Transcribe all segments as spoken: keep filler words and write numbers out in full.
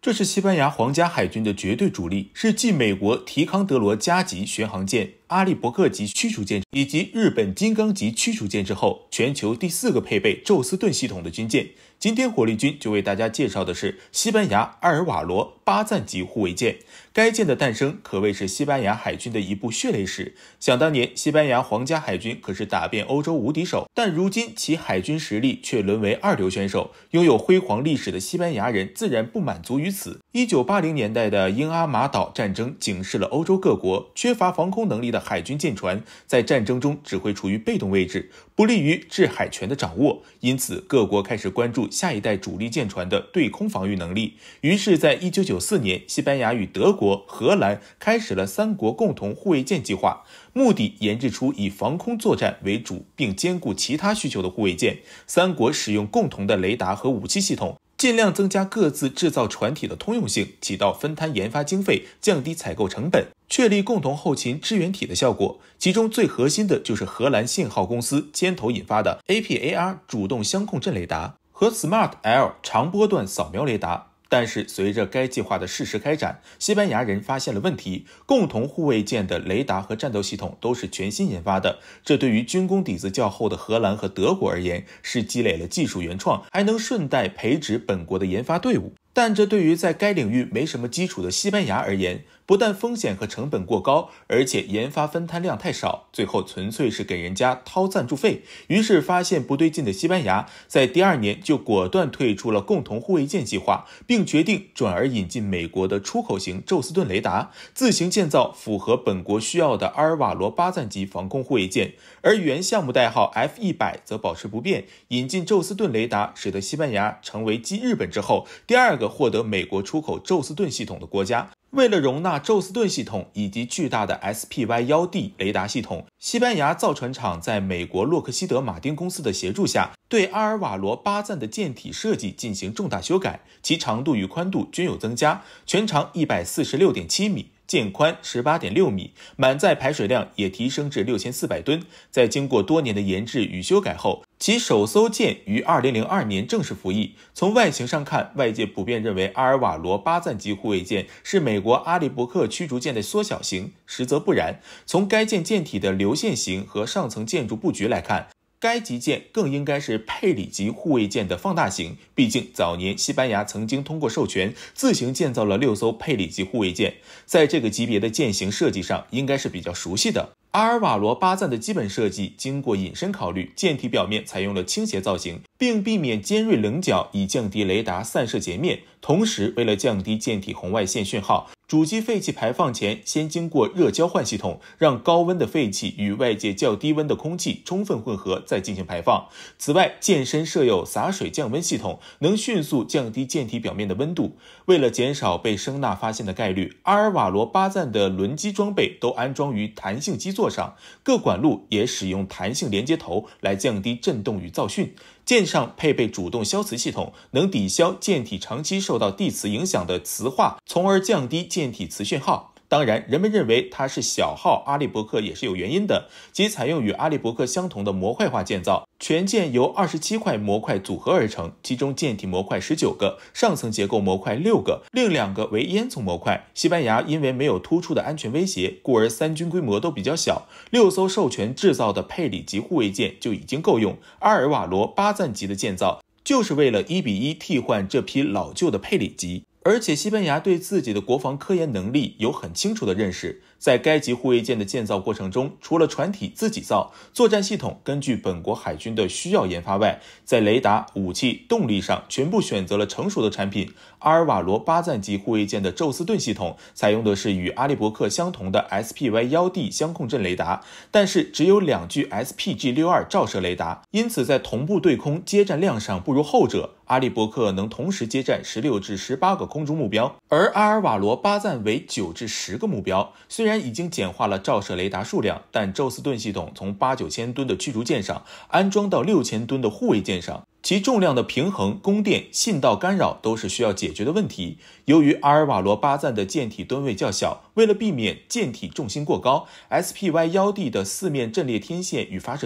这是西班牙皇家海军的绝对主力，是继美国提康德罗加级巡航舰、阿利伯克级驱逐舰以及日本金刚级驱逐舰之后，全球第四个配备宙斯盾系统的军舰。今天火力军就为大家介绍的是西班牙阿尔瓦罗巴赞级护卫舰。该舰的诞生可谓是西班牙海军的一部血泪史。想当年，西班牙皇家海军可是打遍欧洲无敌手，但如今其海军实力却沦为二流选手。拥有辉煌历史的西班牙人自然不满足于此。一九八零年代的英阿马岛战争警示了欧洲各国，缺乏防空能力的海军舰船在战争中只会处于被动位置，不利于制海权的掌握。因此，各国开始关注下一代主力舰船的对空防御能力。于是在一九九四年，西班牙与德国、荷兰开始了三国共同护卫舰计划，目的研制出以防空作战为主并兼顾其他需求的护卫舰。三国使用共同的雷达和武器系统，尽量增加各自制造船体的通用性，起到分摊研发经费、降低采购成本、确立共同后勤支援体的效果。其中最核心的就是荷兰信号公司牵头引发的 A P A R 主动相控阵雷达和 Smart L 长波段扫描雷达。但是随着该计划的适时开展，西班牙人发现了问题，共同护卫舰的雷达和战斗系统都是全新研发的，这对于军工底子较厚的荷兰和德国而言是积累了技术原创，还能顺带培植本国的研发队伍。但这对于在该领域没什么基础的西班牙而言，不但风险和成本过高，而且研发分摊量太少，最后纯粹是给人家掏赞助费。于是发现不对劲的西班牙在第二年就果断退出了共同护卫舰计划，并决定转而引进美国的出口型宙斯盾雷达，自行建造符合本国需要的阿尔瓦罗巴赞级防空护卫舰。而原项目代号 F 一百 则保持不变，引进宙斯盾雷达使得西班牙成为继日本之后第二个获得美国出口宙斯盾系统的国家。为了容纳宙斯盾系统以及巨大的 S P Y 一 D 雷达系统，西班牙造船厂在美国洛克希德马丁公司的协助下，对阿尔瓦罗巴赞的舰体设计进行重大修改，其长度与宽度均有增加，全长 一百四十六点七米，舰宽 十八点六米，满载排水量也提升至六千四百吨。在经过多年的研制与修改后，其首艘舰于二零零二年正式服役。从外形上看，外界普遍认为阿尔瓦罗巴赞级护卫舰是美国阿利伯克驱逐舰的缩小型，实则不然。从该舰舰体的流线型和上层建筑布局来看，该级舰更应该是佩里级护卫舰的放大型，毕竟早年西班牙曾经通过授权自行建造了六艘佩里级护卫舰，在这个级别的舰型设计上应该是比较熟悉的。阿尔瓦罗巴赞的基本设计经过引申考虑，舰体表面采用了倾斜造型，并避免尖锐棱角，以降低雷达散射截面。同时，为了降低舰体红外线讯号，主机废气排放前先经过热交换系统，让高温的废气与外界较低温的空气充分混合，再进行排放。此外，舰身设有洒水降温系统，能迅速降低舰体表面的温度。为了减少被声呐发现的概率，阿尔瓦罗巴赞的轮机装备都安装于弹性基座上，各管路也使用弹性连接头来降低震动与噪讯。舰上配备主动消磁系统，能抵消舰体长期受到地磁影响的磁化，从而降低舰体磁讯号。当然，人们认为它是小号阿利伯克也是有原因的，即采用与阿利伯克相同的模块化建造，全舰由二十七块模块组合而成，其中舰体模块十九个，上层结构模块六个，另两个为烟囱模块。西班牙因为没有突出的安全威胁，故而三军规模都比较小，六艘授权制造的佩里级护卫舰就已经够用。阿尔瓦罗巴赞级的建造就是为了一比一替换这批老旧的佩里级。而且西班牙对自己的国防科研能力有很清楚的认识，在该级护卫舰的建造过程中，除了船体自己造，作战系统根据本国海军的需要研发外，在雷达、武器、动力上全部选择了成熟的产品。阿尔瓦罗巴赞级护卫舰的宙斯盾系统采用的是与阿利伯克相同的 S P Y 一 D 相控阵雷达，但是只有两具 S P G 六十二 照射雷达，因此在同步对空接战量上不如后者。阿利伯克能同时接战十六至十八个空中目标，而阿尔瓦罗巴赞为九至十个目标。虽然已经简化了照射雷达数量，但宙斯盾系统从八九千吨的驱逐舰上安装到六千吨的护卫舰上，其重量的平衡、供电、信道干扰都是需要解决的问题。由于阿尔瓦罗巴赞的舰体吨位较小，为了避免舰体重心过高， S P Y 一 D 的四面阵列天线与发射机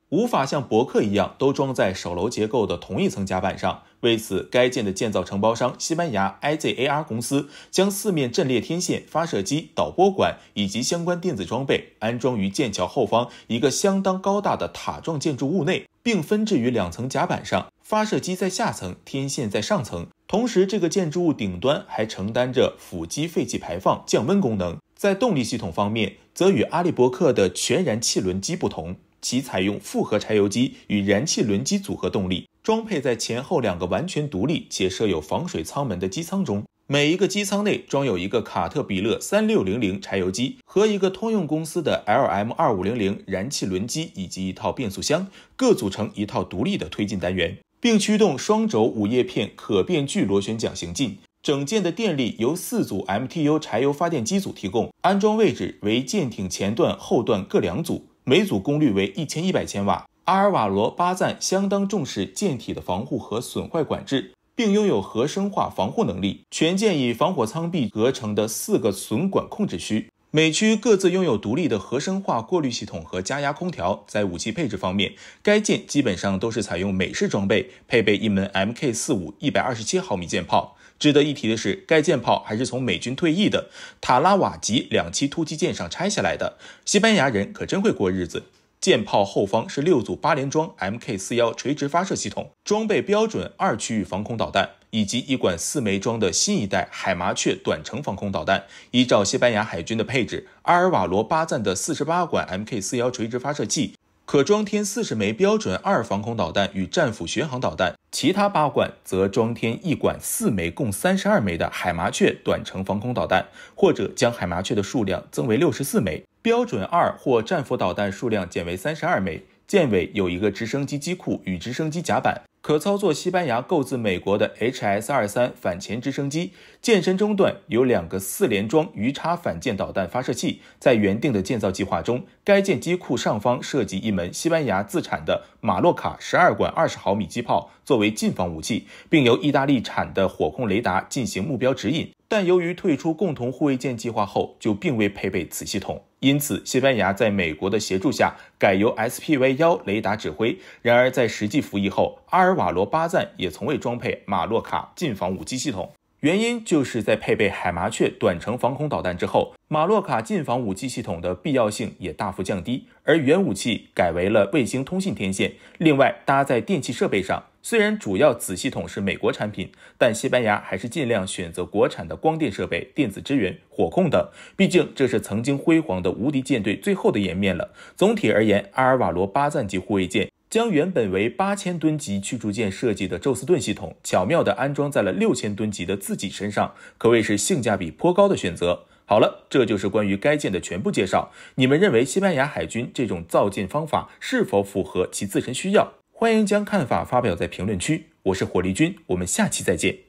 无法像伯克一样都装在手楼结构的同一层甲板上。为此，该舰的建造承包商西班牙 I Z A R 公司将四面阵列天线、发射机、导波管以及相关电子装备安装于舰桥后方一个相当高大的塔状建筑物内，并分置于两层甲板上，发射机在下层，天线在上层。同时，这个建筑物顶端还承担着辅机废气排放、降温功能。在动力系统方面，则与阿利伯克的全燃气轮机不同，其采用复合柴油机与燃气轮机组合动力，装配在前后两个完全独立且设有防水舱门的机舱中。每一个机舱内装有一个卡特彼勒三六零零柴油机和一个通用公司的 L M 二五零零燃气轮机以及一套变速箱，各组成一套独立的推进单元，并驱动双轴五叶片可变距螺旋桨行进。整舰的电力由四组 M T U 柴油发电机组提供，安装位置为舰艇前段、后段各两组，每组功率为一千一百千瓦。阿尔瓦罗巴赞相当重视舰体的防护和损坏管制，并拥有核生化防护能力。全舰以防火舱壁合成的四个损管控制区，每区各自拥有独立的核生化过滤系统和加压空调。在武器配置方面，该舰基本上都是采用美式装备，配备一门 M K 四十五 一百二十七毫米舰炮。值得一提的是，该舰炮还是从美军退役的塔拉瓦级两栖突击舰上拆下来的。西班牙人可真会过日子。舰炮后方是六组八连装 M K 四十一 垂直发射系统，装备标准二区域防空导弹，以及一管四枚装的新一代海麻雀短程防空导弹。依照西班牙海军的配置，阿尔瓦罗巴赞的四十八管 M K 四十一 垂直发射器可装填四十枚标准二防空导弹与战斧巡航导弹，其他八管则装填一管四枚共三十二枚的海麻雀短程防空导弹，或者将海麻雀的数量增为六十四枚，标准二或战斧导弹数量减为三十二枚。舰尾有一个直升机机库与直升机甲板，可操作西班牙购自美国的 H S 二十三 反潜直升机。舰身中段有两个四连装鱼叉反舰导弹发射器。在原定的建造计划中，该舰机库上方设计一门西班牙自产的马洛卡十二管二十毫米机炮作为近防武器，并由意大利产的火控雷达进行目标指引。但由于退出共同护卫舰计划后，就并未配备此系统，因此西班牙在美国的协助下改由 S P V 一 雷达指挥。然而在实际服役后，阿尔瓦罗巴赞也从未装配马洛卡近防武器系统，原因就是在配备海麻雀短程防空导弹之后，马洛卡近防武器系统的必要性也大幅降低，而原武器改为了卫星通信天线。另外，搭在电气设备上，虽然主要子系统是美国产品，但西班牙还是尽量选择国产的光电设备、电子支援、火控等，毕竟这是曾经辉煌的无敌舰队最后的颜面了。总体而言，阿尔瓦罗巴赞级护卫舰将原本为八千吨级驱逐舰设计的宙斯盾系统巧妙地安装在了六千吨级的自己身上，可谓是性价比颇高的选择。好了，这就是关于该舰的全部介绍。你们认为西班牙海军这种造舰方法是否符合其自身需要？欢迎将看法发表在评论区。我是火力军，我们下期再见。